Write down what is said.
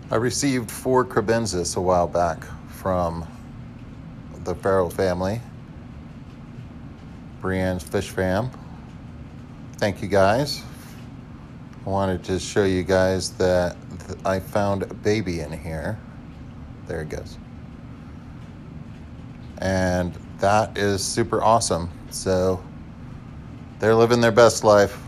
I received 4 Kribensis a while back from the Farrell family, Brienne's Fish Fam. Thank you guys. I wanted to show you guys that I found a baby in here. There it goes. And that is super awesome. So they're living their best life.